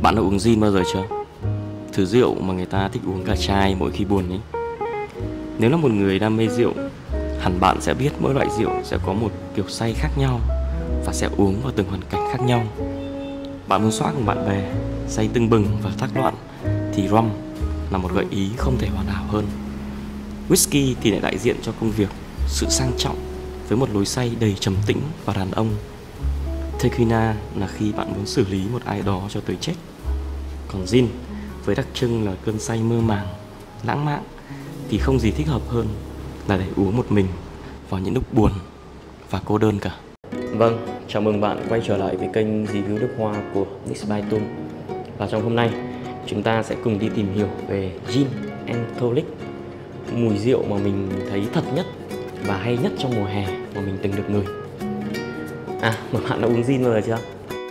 Bạn đã uống gin bao giờ chưa? Thứ rượu mà người ta thích uống cả chai mỗi khi buồn ấy. Nếu là một người đam mê rượu, hẳn bạn sẽ biết mỗi loại rượu sẽ có một kiểu say khác nhau và sẽ uống vào từng hoàn cảnh khác nhau. Bạn muốn xóa cùng bạn bè, say tưng bừng và thác loạn thì rum là một gợi ý không thể hoàn hảo hơn. Whisky thì lại đại diện cho công việc, sự sang trọng với một lối say đầy trầm tĩnh và đàn ông. Tequila là khi bạn muốn xử lý một ai đó cho tới chết. Còn gin với đặc trưng là cơn say mơ màng, lãng mạn thì không gì thích hợp hơn là để uống một mình vào những lúc buồn và cô đơn cả. Vâng, chào mừng bạn quay trở lại với kênh review nước hoa của Nix by Tum. Và trong hôm nay chúng ta sẽ cùng đi tìm hiểu về Gin and Tonic, mùi rượu mà mình thấy thật nhất và hay nhất trong mùa hè mà mình từng được ngửi. Mà bạn đã uống gin bao giờ chưa?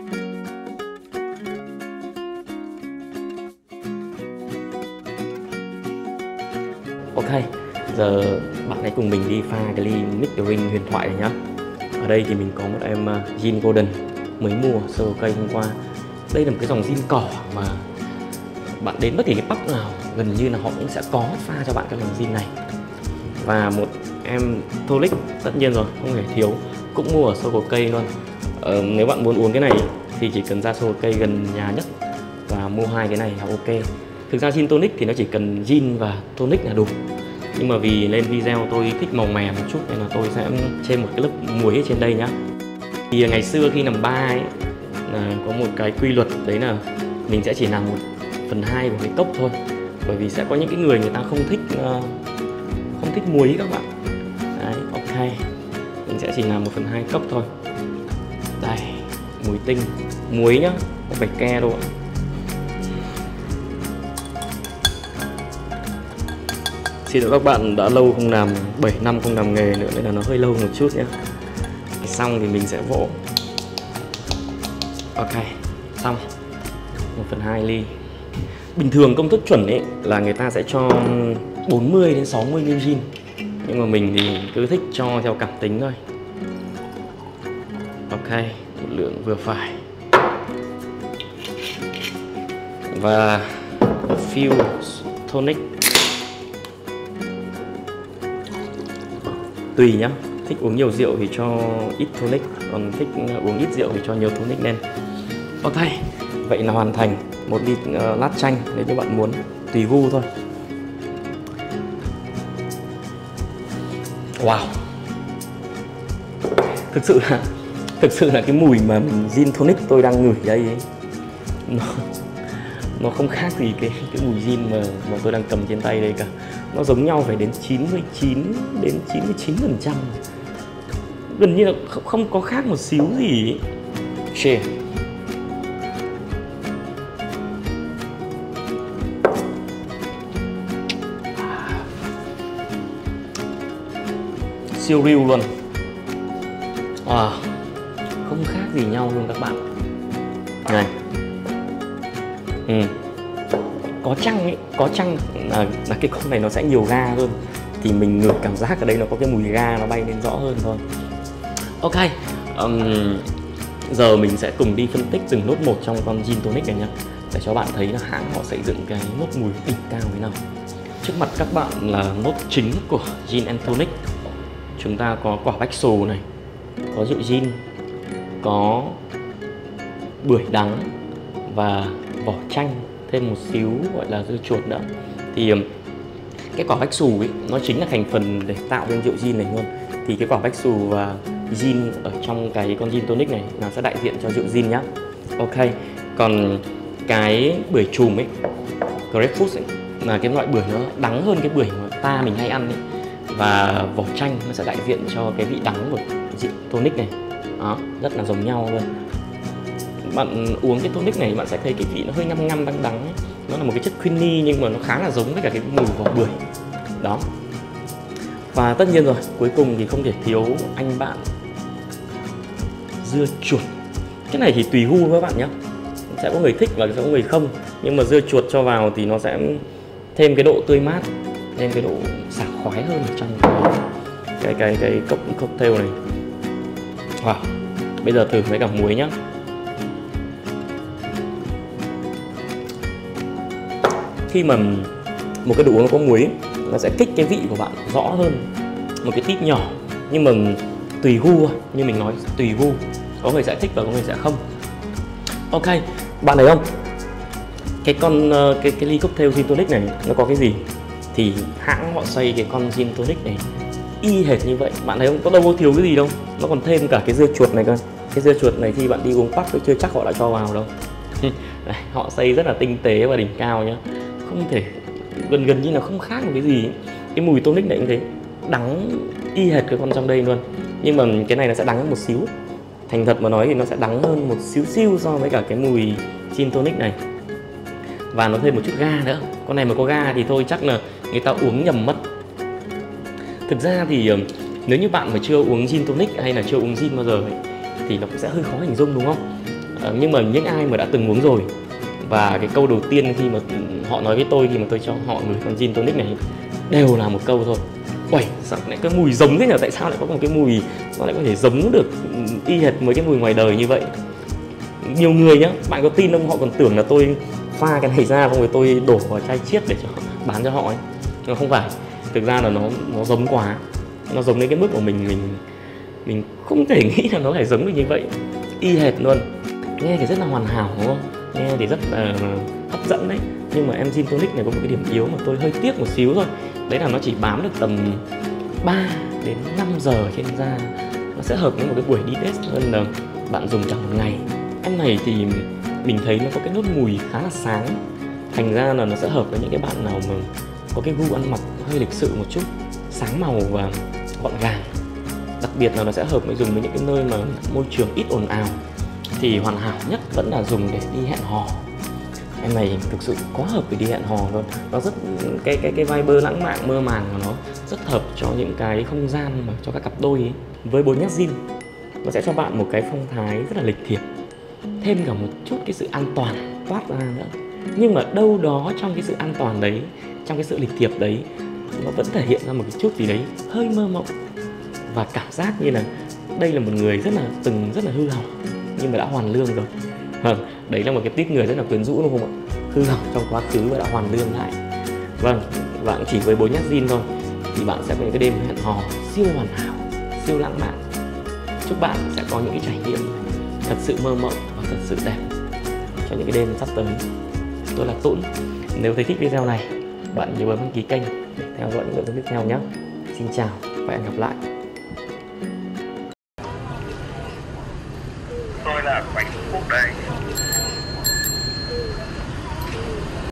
Ok, giờ bạn hãy cùng mình đi pha cái ly Mix Drink huyền thoại này nhá. Ở đây thì mình có một em Gin Golden mới mua sơ cây hôm qua. Đây là một cái dòng gin cỏ mà bạn đến bất kỳ cái pub nào gần như là họ cũng sẽ có pha cho bạn cái dòng gin này. Và một em tonic tất nhiên rồi, không thể thiếu, cũng mua ở Circle K luôn. Nếu bạn muốn uống cái này thì chỉ cần ra Circle K gần nhà nhất và mua hai cái này là ok. Thực ra gin tonic thì nó chỉ cần gin và tonic là đủ. Nhưng mà vì lên video tôi thích màu mè một chút nên là tôi sẽ chêm một cái lớp muối ở trên đây nhá. Thì ngày xưa khi làm bar ấy, có một cái quy luật đấy là mình sẽ chỉ làm 1/2 của cái cốc thôi. Bởi vì sẽ có những cái người ta không thích muối các bạn. Đấy, ok. Mình sẽ chỉ làm 1/2 cốc thôi. Đây, muối tinh, muối nhá, không phải ke đâu ạ. Xin lỗi các bạn đã lâu không làm, 7 năm không làm nghề nữa nên là nó hơi lâu một chút nhé. Xong thì mình sẽ vỗ. Ok, xong 1/2 ly. Bình thường công thức chuẩn ấy là người ta sẽ cho 40 đến 60 ml gin. Nhưng mà mình thì cứ thích cho theo cảm tính thôi. Ok, một lượng vừa phải. Và a few tonic. Tùy nhá, thích uống nhiều rượu thì cho ít tonic, còn thích uống ít rượu thì cho nhiều tonic lên. Ok, vậy là hoàn thành một ly lát chanh nếu như bạn muốn, tùy gu thôi. Wow, thực sự là cái mùi mà gin tonic tôi đang ngửi đây ấy, nó không khác gì cái mùi gin mà tôi đang cầm trên tay đây cả. Nó giống nhau phải đến 99 đến 99%. Gần như là không có khác một xíu gì. Cheers. Siêu riu luôn. Không khác gì nhau luôn các bạn. Này. Có chăng là cái con này nó sẽ nhiều ga hơn thì mình ngửi cảm giác ở đây nó có cái mùi ga nó bay lên rõ hơn thôi. Ok, giờ mình sẽ cùng đi phân tích từng nốt một trong con gin tonic này nhé, để cho bạn thấy là hãng họ xây dựng cái nốt mùi đỉnh cao thế nào. Trước mặt các bạn là nốt chính của gin and tonic. Chúng ta có quả bách xù này, có rượu gin, có bưởi đắng và vỏ chanh, thêm một xíu gọi là dưa chuột nữa. Thì cái quả bách xù ấy nó chính là thành phần để tạo nên rượu gin này luôn. Thì cái quả bách xù và gin ở trong cái con gin tonic này nó sẽ đại diện cho rượu gin nhá. Ok, còn cái bưởi chùm ấy, grapefruit ấy, là cái loại bưởi nó đắng hơn cái bưởi mà ta mình hay ăn ấy. Và vỏ chanh nó sẽ đại diện cho cái vị đắng của rượu tonic này. Đó, rất là giống nhau luôn. Bạn uống cái tonic này bạn sẽ thấy cái vị nó hơi ngâm ngâm đắng đắng ấy. Nó là một cái chất quinine nhưng mà nó khá là giống với cả cái mùi vỏ bưởi. Đó. Và tất nhiên rồi, cuối cùng thì không thể thiếu anh bạn dưa chuột. Cái này thì tùy gu các bạn nhé. Sẽ có người thích và sẽ có người không. Nhưng mà dưa chuột cho vào thì nó sẽ thêm cái độ tươi mát, thêm cái độ sảng khoái hơn ở trong cái cocktail này. Wow. Bây giờ thử với cả muối nhá. khi mà một cái đồ uống nó có muối ấy, nó sẽ kích cái vị của bạn rõ hơn một cái tip nhỏ, nhưng mà tùy gu thôi, như mình nói tùy gu, có người sẽ thích và có người sẽ không. Ok, bạn thấy không, cái ly cocktail gin tonic này nó có cái gì thì hãng họ xây cái con gin tonic này y hệt như vậy. Bạn thấy không, có đâu có thiếu cái gì đâu, nó còn thêm cả cái dưa chuột này cơ. Cái dưa chuột này khi bạn đi uống pub thì chưa chắc họ đã cho vào đâu. Đấy, họ xây rất là tinh tế và đỉnh cao nhá, không thể gần như là không khác một cái gì. Cái mùi tonic này cũng thế, đắng y hệt cái con trong đây luôn, nhưng mà cái này nó sẽ đắng hơn một xíu. Thành thật mà nói thì nó sẽ đắng hơn một xíu xíu so với cả cái mùi gin tonic này, và nó thêm một chút ga nữa. Con này mà có ga thì thôi chắc là người ta uống nhầm mất. Thực ra thì nếu như bạn mà chưa uống gin tonic hay là chưa uống gin bao giờ ấy, thì nó cũng sẽ hơi khó hình dung đúng không? Nhưng mà những ai mà đã từng uống rồi, và cái câu đầu tiên khi mà họ nói với tôi khi mà tôi cho họ ngửi con gin tonic này đều là một câu thôi: uầy, sao lại cái mùi giống thế nhỉ? Tại sao lại có một cái mùi nó lại có thể giống được y hệt với cái mùi ngoài đời như vậy? Nhiều người nhá, bạn có tin không, họ còn tưởng là tôi pha cái này ra rồi tôi đổ vào chai chiết để cho bán cho họ ấy. Nhưng không phải, thực ra là nó giống quá, nó giống đến cái mức của mình không thể nghĩ là nó phải giống được như vậy, y hệt luôn. Nghe thì rất là hoàn hảo đúng không? Nghe thì rất là hấp dẫn đấy. Nhưng mà em gin tonic này có một cái điểm yếu mà tôi hơi tiếc một xíu thôi. Đấy là nó chỉ bám được tầm 3 đến 5 giờ trên da. Nó sẽ hợp với một cái buổi đi test hơn là bạn dùng cả một ngày. Em này thì mình thấy nó có cái nốt mùi khá là sáng, thành ra là nó sẽ hợp với những cái bạn nào mà có cái gu ăn mặc hơi lịch sự một chút, sáng màu và gọn gàng. Đặc biệt là nó sẽ hợp với dùng với những cái nơi mà môi trường ít ồn ào, thì hoàn hảo nhất vẫn là dùng để đi hẹn hò. Em này thực sự có hợp để đi hẹn hò luôn. Nó rất cái vibe lãng mạn mơ màng của nó rất hợp cho những cái không gian mà cho các cặp đôi ấy. Với 4 nhát zin, nó sẽ cho bạn một cái phong thái rất là lịch thiệp, thêm cả một chút cái sự an toàn toát ra nữa. Nhưng mà đâu đó trong cái sự an toàn đấy, trong cái sự lịch thiệp đấy, nó vẫn thể hiện ra một cái chút gì đấy hơi mơ mộng, và cảm giác như là đây là một người rất là hư hỏng nhưng mà đã hoàn lương rồi. Đấy là một cái tip người rất là quyến rũ đúng không ạ? Hư hỏng trong quá khứ và đã hoàn lương lại. Vâng, và cũng chỉ với 4 nhát zin thôi thì bạn sẽ có những cái đêm hẹn hò siêu hoàn hảo, siêu lãng mạn. Chúc bạn sẽ có những cái trải nghiệm thật sự mơ mộng và thật sự đẹp cho những cái đêm sắp tới. Tôi là Tũng. Nếu thấy thích video này, bạn nhớ bấm đăng ký kênh để theo dõi những nội dung tiếp theo nhé. Xin chào và hẹn gặp lại.